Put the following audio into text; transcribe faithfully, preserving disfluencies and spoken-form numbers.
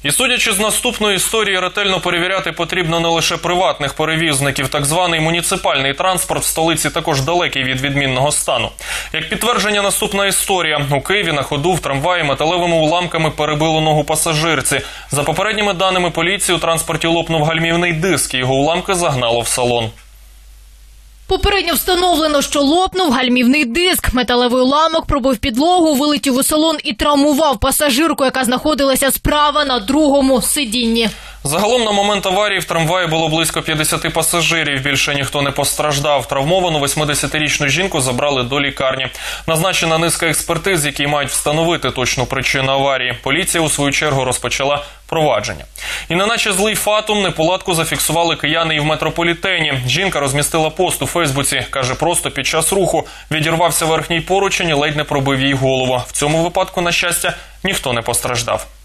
І судячи з наступної історії, ретельно перевіряти потрібно не лише приватних перевізників. Так званий муніципальний транспорт в столиці також далекий від відмінного стану. Як підтвердження наступна історія. У Києві на ходу в трамваї металевими уламками перебило ногу пасажирці. За попередніми даними поліції, у транспорті лопнув гальмівний диск і його уламки загнало в салон. Попередньо встановлено, що лопнув гальмівний диск. Металевий уламок пробив підлогу, вилетів у салон і травмував пасажирку, яка знаходилася справа на другому сидінні. Загалом на момент аварії в трамваї було близько п'ятдесят пасажирів. Більше ніхто не постраждав. Травмовану восьмидесятирічну жінку забрали до лікарні. Назначена низка експертиз, які мають встановити точну причину аварії. Поліція, у свою чергу, розпочала провадження. І неначе злий фатум, неполадку зафіксували кияни і в метрополітені. Жінка розмістила пост у Фейсбуці. Каже, просто під час руху відірвався верхній поручень і ледь не пробив їй голову. В цьому випадку, на щастя, ніхто не постраждав.